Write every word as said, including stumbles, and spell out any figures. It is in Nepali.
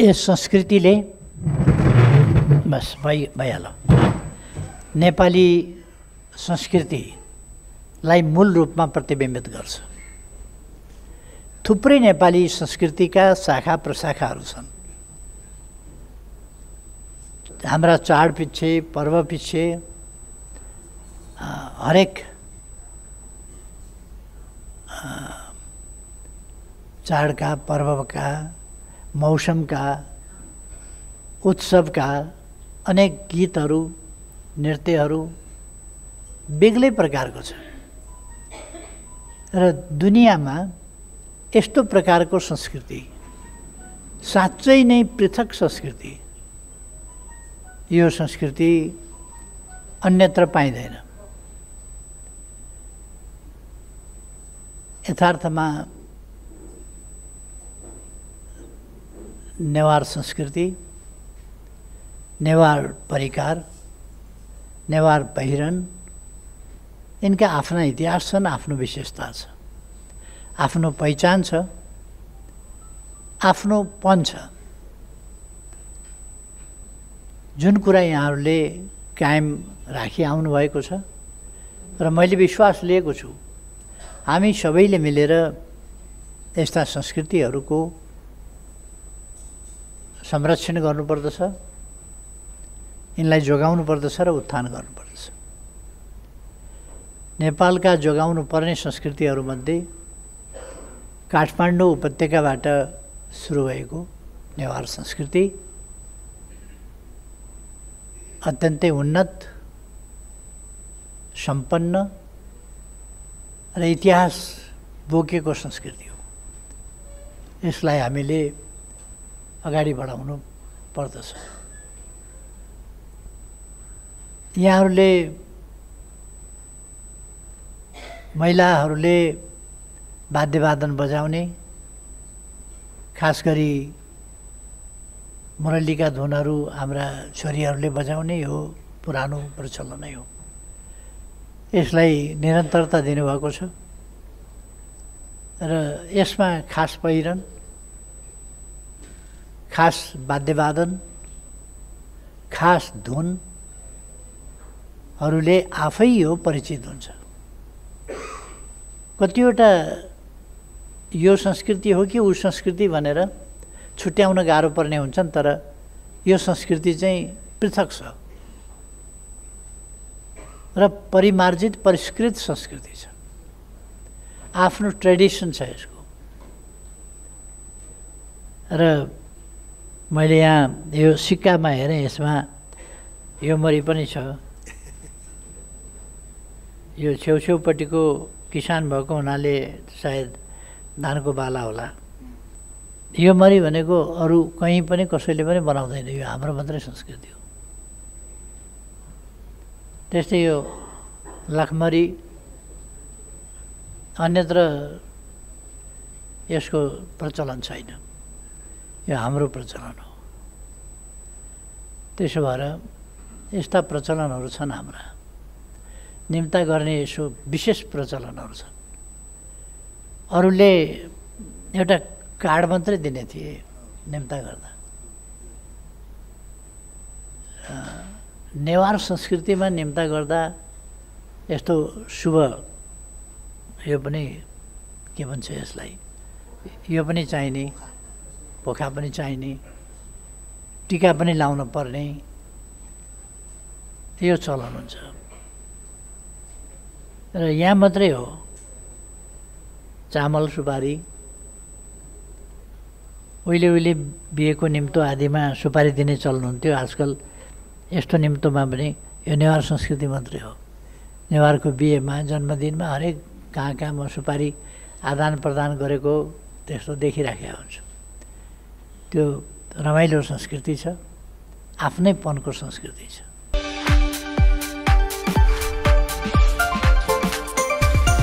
यस संस्कृतिले बस भइ भइहाल्यो नेपाली संस्कृतिलाई मूल रूपमा प्रतिबिम्बित गर्छ। थुप्रै नेपाली संस्कृतिका शाखा प्रशाखाहरू छन्। हाम्रा चाडपिच्छे पर्वपिच्छे हरेक चाडका पर्वका मौसमका उत्सवका अनेक गीतहरू नृत्यहरू बेग्लै प्रकारको छ र दुनियाँमा यस्तो प्रकारको संस्कृति साँच्चै नै पृथक संस्कृति यो संस्कृति अन्यत्र पाइँदैन। यथार्थमा नेवार संस्कृति, नेवार परिकार, नेवार पहिरन इनका आफ्ना इतिहास छन्, आफ्नो विशेषता छ, आफ्नो पहिचान छ, आफ्नोपन छ। जुन कुरा यहाँहरूले कायम राखी आउनु भएको छ र मैले विश्वास लिएको छु हामी सबैले मिलेर यस्ता संस्कृतिहरूको संरक्षण गर्नुपर्दछ, यिनलाई जोगाउनु पर्दछ र उत्थान गर्नुपर्दछ। नेपालका जोगाउनु पर्ने संस्कृतिहरूमध्ये काठमाडौँ उपत्यकाबाट सुरु भएको नेवार संस्कृति अत्यन्तै उन्नत, सम्पन्न र इतिहास बोकेको संस्कृति हो। यसलाई हामीले अगाडि बढाउनु पर्दछ। यहाँहरूले महिलाहरूले वाद्यवादन बजाउने, खास गरी मुरलीका धुनहरू हाम्रा छोरीहरूले बजाउने यो पुरानो प्रचलन नै हो। यसलाई निरन्तरता दिनुभएको छ र यसमा खास पहिरन, खास वाद्यवादन, खास धुनहरूले आफै यो परिचित हुन्छ। कतिवटा यो संस्कृति हो कि ऊ संस्कृति भनेर छुट्याउन गाह्रो पर्ने हुन्छन्, तर यो संस्कृति चाहिँ पृथक छ र परिमार्जित परिष्कृत संस्कृति छ। आफ्नो ट्रेडिसन छ यसको। र मैले यहाँ यो सिक्कामा हेरेँ, यसमा यो मरी पनि छ। यो छेउछेउपट्टिको किसान भएको हुनाले सायद धानको बाला होला। यो मरी भनेको अरू कहीँ पनि कसैले पनि बनाउँदैन, यो हाम्रो मात्रै संस्कृति हो। त्यस्तै यो लाखमरी अन्यत्र यसको प्रचलन छैन, यो हाम्रो प्रचलन हो। त्यसो भएर यस्ता प्रचलनहरू छन् हाम्रा। निम्ता गर्ने यसो विशेष प्रचलनहरू छन्। अरूले एउटा कार्ड मात्रै दिने थिए निम्ता गर्दा। नेवार संस्कृतिमा निम्ता गर्दा यस्तो शुभ, यो पनि के भन्छ यसलाई, यो पनि चाहिने, पोखा पनि चाहिने, टिका पनि लाउन पर्ने, यो चलन हुन्छ। र यहाँ मात्रै हो चामल सुपारी, उहिले उहिले बिहेको निम्तो आदिमा सुपारी दिने चल्नुहुन्थ्यो। आजकल यस्तो निम्तोमा पनि यो नेवार संस्कृति मात्रै हो। नेवारको बिहेमा, जन्मदिनमा हरेक कहाँ कहाँ म सुपारी आदान प्रदान गरेको त्यस्तो देखिराखेको हुन्छ। त्यो रमाइलो संस्कृति छ, आफ्नैपनको संस्कृति छ।